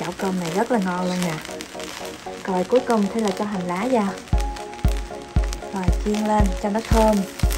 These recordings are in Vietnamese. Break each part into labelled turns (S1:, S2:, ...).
S1: chảo cơm này rất là ngon luôn nè. Rồi cuối cùng thì là cho hành lá vào, rồi chiên lên cho nó thơm.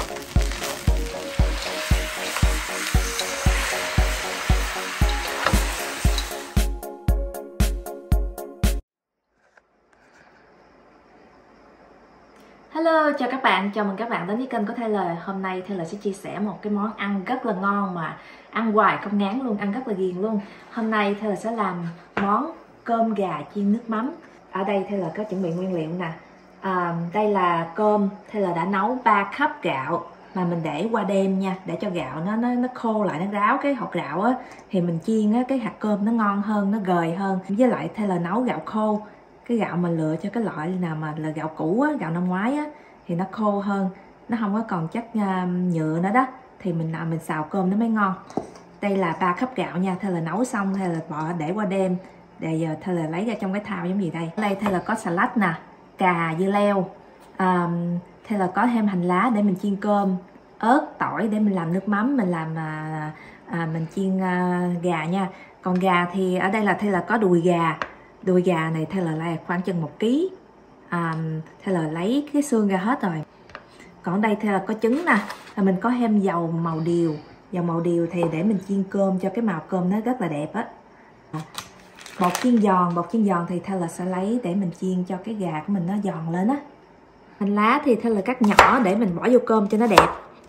S1: Hello, chào các bạn, chào mừng các bạn đến với kênh của Taylor. Hôm nay Taylor sẽ chia sẻ một cái món ăn rất là ngon mà ăn hoài không ngán luôn, ăn rất là ghiền luôn. Hôm nay Taylor sẽ làm món cơm gà chiên nước mắm. Ở đây Taylor có chuẩn bị nguyên liệu nè. Đây là cơm, Taylor đã nấu 3 cup gạo mà mình để qua đêm nha, để cho gạo nó khô lại, nó ráo cái hột gạo á, thì mình chiên á, cái hạt cơm nó ngon hơn, nó gời hơn. Với lại Taylor nấu gạo khô, cái gạo mình lựa cho cái loại nào mà là gạo cũ á, gạo năm ngoái á, thì nó khô hơn, nó không có còn chất nhựa nữa đó, thì mình xào cơm nó mới ngon. Đây là 3 cup gạo nha, Taylor nấu xong hay là bỏ để qua đêm, để giờ Taylor lấy ra trong cái thau giống gì đây. Ở đây Taylor có salad nè, cà, dưa leo, Taylor có thêm hành lá để mình chiên cơm, ớt, tỏi để mình làm nước mắm, mình làm mình chiên gà nha. Còn gà thì ở đây là Taylor có đùi gà. Đùi gà này Taylor là khoảng chừng 1 kg. Taylor lấy cái xương ra hết rồi. Còn đây Taylor có trứng nè, mình có thêm dầu màu điều. Dầu màu điều thì để mình chiên cơm cho cái màu cơm nó rất là đẹp á. Bột chiên giòn thì Taylor sẽ lấy để mình chiên cho cái gà của mình nó giòn lên á. Hành lá thì Taylor cắt nhỏ để mình bỏ vô cơm cho nó đẹp.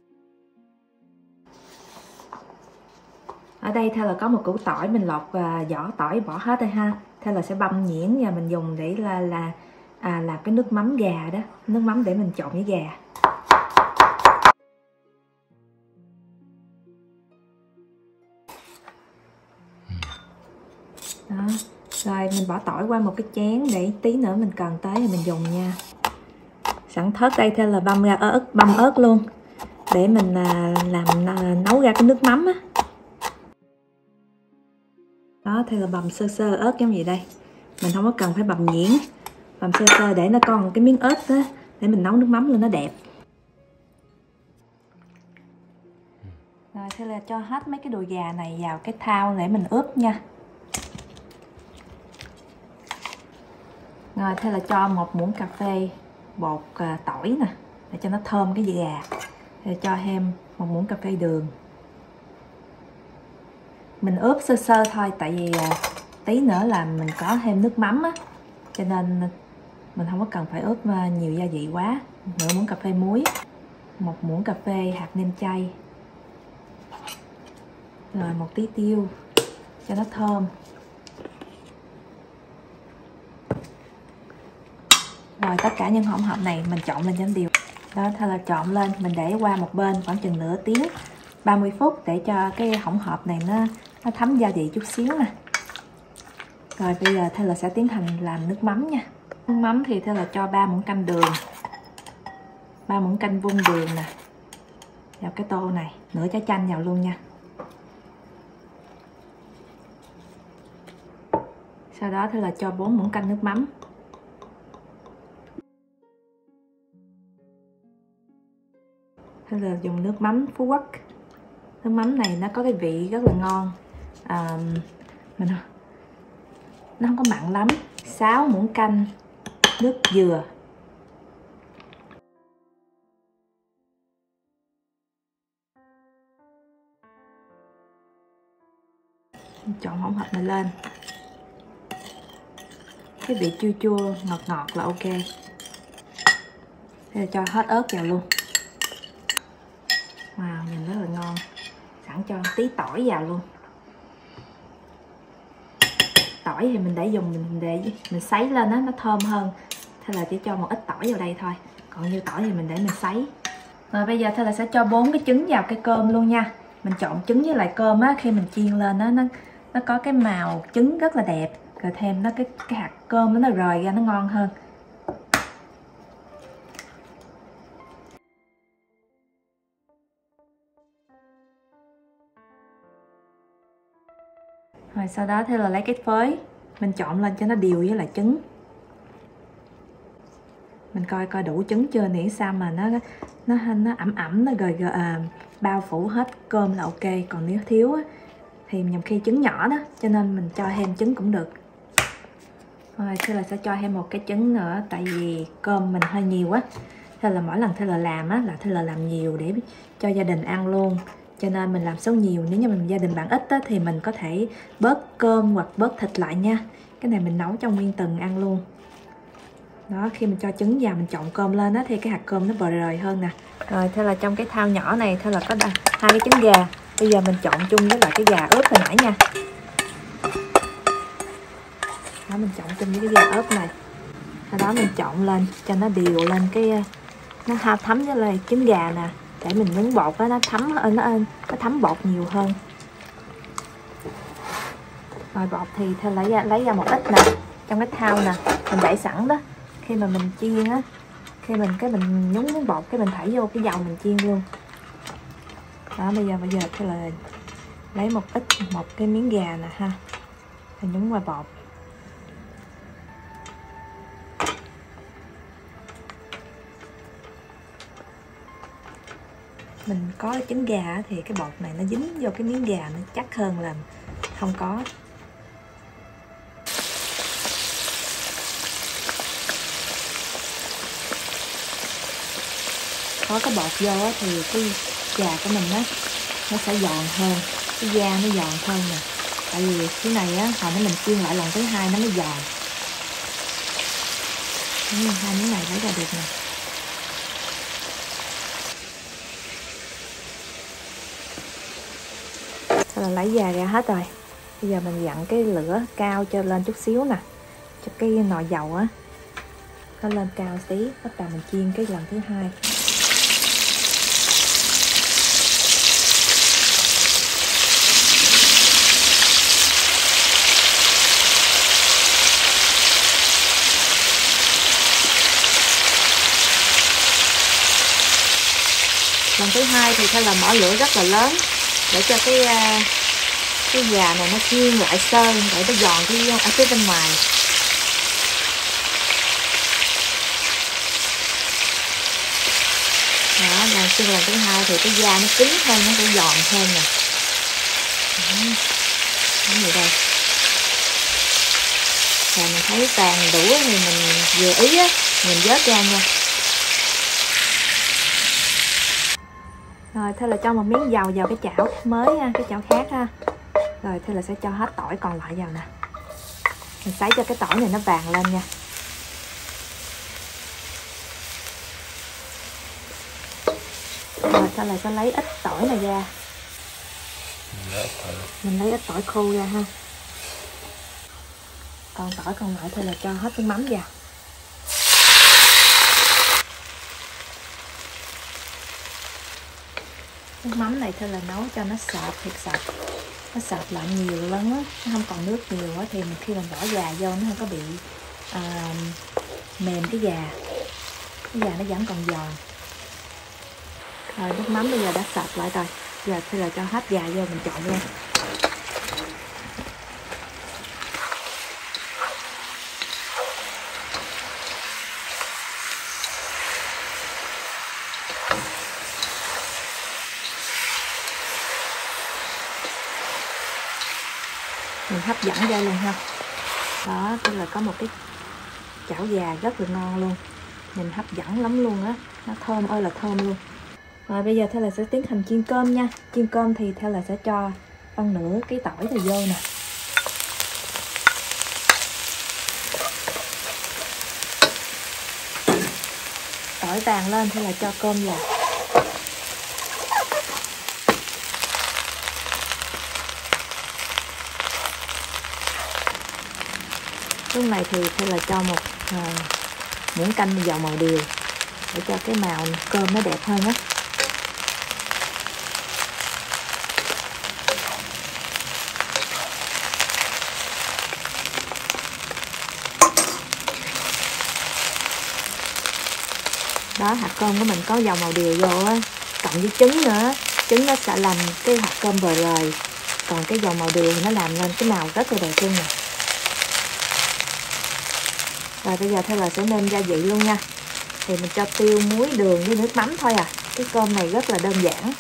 S1: Ở đây Taylor có một củ tỏi, mình lọc vỏ tỏi bỏ hết rồi ha. Taylor sẽ băm nhuyễn và mình dùng để làm cái nước mắm gà đó, nước mắm để mình trộn với gà. Đó. Rồi mình bỏ tỏi qua một cái chén để tí nữa mình cần tới thì mình dùng nha. Sẵn thớt đây Taylor băm ớt luôn để mình nấu ra cái nước mắm á. Đó, Taylor bằm sơ ớt giống vậy đây. Mình không có cần phải bằm nhuyễn, bằm sơ để nó còn cái miếng ớt đó, để mình nấu nước mắm lên nó đẹp. Rồi Taylor cho hết mấy cái đùi gà này vào cái thau để mình ướp nha. Rồi Taylor cho 1 muỗng cà phê bột tỏi nè, để cho nó thơm cái gà. Taylor cho thêm 1 muỗng cà phê đường. Mình ướp sơ thôi, tại vì tí nữa là mình có thêm nước mắm á, cho nên mình không có cần phải ướp nhiều gia vị quá. Nửa muỗng cà phê muối, 1 muỗng cà phê hạt nêm chay, rồi 1 tí tiêu cho nó thơm. Rồi tất cả những hỗn hợp này mình trộn lên cho nó đều. Đó, thôi là trộn lên, mình để qua một bên khoảng chừng nửa tiếng, 30 phút để cho cái hỗn hợp này nó thấm gia vị chút xíu nè. Rồi bây giờ Taylor sẽ tiến hành làm nước mắm nha. Nước mắm thì Taylor cho 3 muỗng canh đường, 3 muỗng canh vung đường nè, vào cái tô này, nửa trái chanh vào luôn nha. Sau đó Taylor cho 4 muỗng canh nước mắm. Taylor dùng nước mắm Phú Quốc. Nước mắm này nó có cái vị rất là ngon, nó không có mặn lắm. 6 muỗng canh nước dừa. Trộn hỗn hợp này lên, cái vị chua chua ngọt là ok. Thế là cho hết ớt vào luôn. Wow, nhìn rất là ngon. Sẵn cho tí tỏi vào luôn. Tỏi thì mình để mình sấy lên đó, nó thơm hơn. Thế là chỉ cho một ít tỏi vào đây thôi. Còn như tỏi thì mình để mình sấy. Rồi bây giờ Thế là sẽ cho 4 cái trứng vào cái cơm luôn nha. Mình trộn trứng với lại cơm á, khi mình chiên lên đó, nó có cái màu trứng rất là đẹp. Rồi thêm cái hạt cơm nó rời ra nó ngon hơn. Rồi sau đó Thế là lấy cái phới mình trộn lên cho nó đều với lại trứng. Mình coi đủ trứng chưa, miễn sao mà nó ẩm nó bao phủ hết cơm là ok. Còn nếu thiếu á, thì nhầm khi trứng nhỏ đó, cho nên mình cho thêm trứng cũng được. Rồi thế là sẽ cho thêm một cái trứng nữa, tại vì cơm mình hơi nhiều á, thế là mỗi lần thế là làm á là thế là làm nhiều để cho gia đình ăn luôn, cho nên mình làm số nhiều. Nếu như mình gia đình bạn ít á, thì mình có thể bớt cơm hoặc bớt thịt lại nha. Cái này mình nấu trong nguyên từng ăn luôn. Đó, khi mình cho trứng vào mình trộn cơm lên á thì cái hạt cơm nó bờ rời hơn nè. Rồi thế là trong cái thau nhỏ này thế là có 2 cái trứng gà. Bây giờ mình trộn chung với lại cái gà ướp hồi nãy nha. Đó, mình trộn chung với cái gà ướp này. Sau đó mình trộn lên cho nó đều lên cái nó thấm với lại trứng gà nè, để mình nhúng bột đó, nó thấm bột nhiều hơn. Rồi bột thì thôi lấy ra một ít nè, trong cái thau nè, mình để sẵn đó. Khi mà mình chiên á, khi mình nhúng miếng bột cái mình thảy vô cái dầu mình chiên luôn. Đó, bây giờ thì là lấy một cái miếng gà nè ha, mình nhúng qua bột. Mình có trứng gà thì cái bột này nó dính vô cái miếng gà nó chắc hơn là không có. Có cái bột vô thì cái gà của mình nó sẽ giòn hơn, cái da nó giòn hơn nè. Tại vì cái này á, hồi nữa mình chiên lại lần thứ 2 nó mới giòn. Hai miếng này lấy ra được nè. Thôi là lấy da ra hết rồi. Bây giờ mình dặn cái lửa cao cho lên chút xíu nè, cho cái nồi dầu á nó lên cao tí, bắt đầu mình chiên cái lần thứ 2. Lần thứ 2 thì phải là mở lửa rất là lớn để cho cái gà này nó chiên lại sơn để nó giòn ở phía bên ngoài. Đó, lần thứ 2 thì cái da nó cứng hơn, nó sẽ giòn hơn nè. Đó, như đây. Rồi mình thấy tàn đủ thì mình vừa ý á, mình vớt ra nha. Rồi thế là cho một miếng dầu vào cái chảo mới ha, cái chảo khác ha. Rồi thế là sẽ cho hết tỏi còn lại vào nè. Mình sấy cho cái tỏi này nó vàng lên nha. Rồi thế là sẽ lấy ít tỏi này ra. Mình lấy ít tỏi khô ra ha. Còn tỏi còn lại thì là cho hết cái mắm vào. Cái mắm này thôi là nấu cho nó sệt thiệt sạch, nó sệt lại nhiều lắm á, nó không còn nước nhiều á, thì khi mình bỏ gà vô nó không có bị mềm cái gà nó vẫn còn giòn. Rồi nước mắm bây giờ đã sệt lại rồi, giờ thì là cho hết gà vô mình trộn luôn. Mình hấp dẫn ra luôn ha. Đó, tức là có một cái chảo gà rất là ngon luôn, mình hấp dẫn lắm luôn á, nó thơm ơi là thơm luôn. Rồi bây giờ theo là sẽ tiến hành chiên cơm nha. Chiên cơm thì theo là sẽ cho phân nửa cái tỏi này vô nè. Tỏi vàng lên thì là cho cơm vào. Lúc này thì theo là cho một muỗng canh dầu màu điều để cho cái màu cơm nó đẹp hơn á. Đó, hạt cơm của mình có dầu màu điều vô á, cộng với trứng nữa, trứng nó sẽ làm cái hạt cơm bời rời, còn cái dầu màu điều thì nó làm lên cái màu rất là đẹp luôn nè. Rồi bây giờ theo là sẽ nêm gia vị luôn nha. Thì mình cho tiêu, muối, đường với nước mắm thôi à. Cái cơm này rất là đơn giản.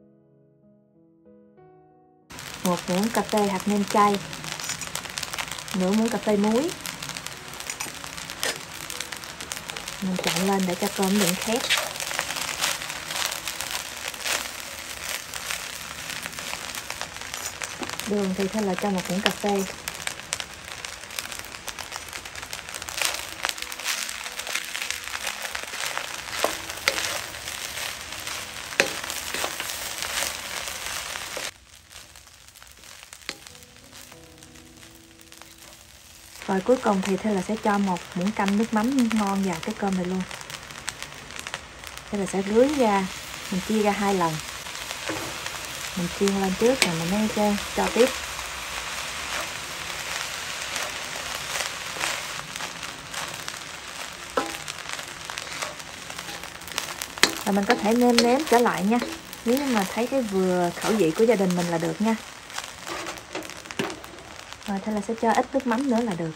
S1: Một muỗng cà phê hạt nêm chay, nửa muỗng cà phê muối. Mình trộn lên để cho cơm đừng khét. Đường thì Thay là cho 1 muỗng cà phê. Rồi cuối cùng thì Thay là sẽ cho 1 muỗng canh nước mắm ngon vào cái cơm này luôn. Thay là sẽ rưới ra, mình chia ra 2 lần. Mình chiên lên trước rồi mình mới cho tiếp. Và mình có thể nêm nếm trở lại nha, nếu mà thấy cái vừa khẩu vị của gia đình mình là được nha. Rồi Thay là sẽ cho ít nước mắm nữa là được.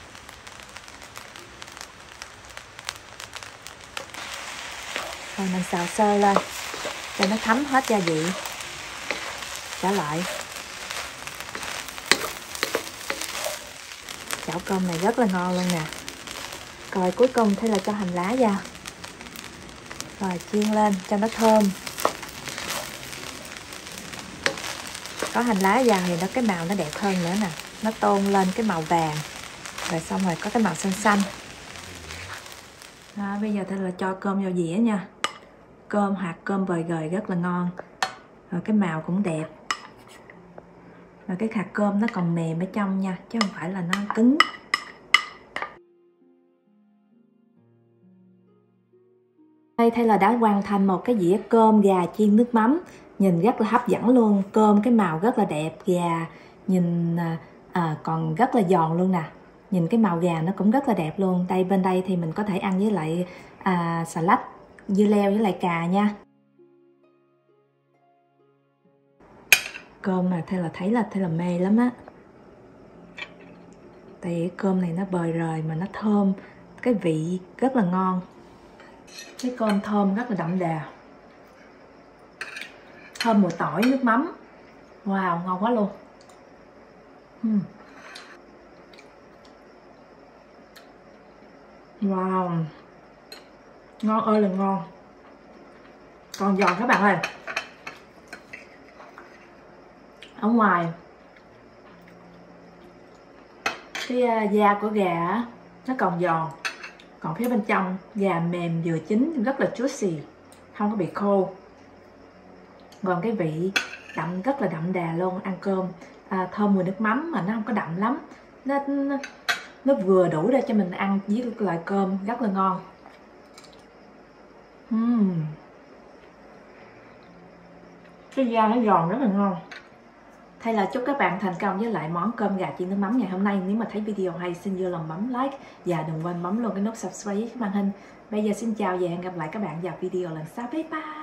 S1: Rồi mình xào sơ lên cho nó thấm hết gia vị trở lại. Chảo cơm này rất là ngon luôn nè. Rồi cuối cùng Thay là cho hành lá vào. Rồi chiên lên cho nó thơm. Có hành lá vào thì cái màu nó đẹp hơn nữa nè. Nó tôn lên cái màu vàng. Rồi xong rồi có cái màu xanh xanh. Đó, bây giờ Thay là cho cơm vào dĩa nha. Cơm hạt cơm bời gời rất là ngon. Rồi cái màu cũng đẹp. Và cái hạt cơm nó còn mềm ở trong nha, chứ không phải là nó cứng. Đây Thay là đã hoàn thành một cái dĩa cơm gà chiên nước mắm. Nhìn rất là hấp dẫn luôn. Cơm cái màu rất là đẹp. Gà nhìn còn rất là giòn luôn nè. Nhìn cái màu gà nó cũng rất là đẹp luôn. Bên đây thì mình có thể ăn với lại xà lách, dưa leo với lại cà nha. Cơm mà Thay là thấy là mê lắm á. Tại vì cơm này nó bời rời mà nó thơm, cái vị rất là ngon. Cái cơm thơm rất là đậm đà. Thơm mùi tỏi, nước mắm. Wow, ngon quá luôn. Wow, ngon ơi là ngon. Còn giòn các bạn ơi. Ở ngoài cái da của gà á, nó còn giòn, còn phía bên trong gà mềm vừa chín, rất là juicy, không có bị khô. Còn cái vị đậm, rất là đậm đà luôn. Ăn cơm thơm mùi nước mắm mà nó không có đậm lắm, nó vừa đủ để cho mình ăn với loại cơm rất là ngon. Cái da nó giòn rất là ngon. Thay là chúc các bạn thành công với lại món cơm gà chiên nước mắm ngày hôm nay. Nếu mà thấy video hay xin vui lòng bấm like và đừng quên bấm luôn cái nút subscribe với màn hình. Bây giờ xin chào và hẹn gặp lại các bạn vào video lần sau. Bye bye.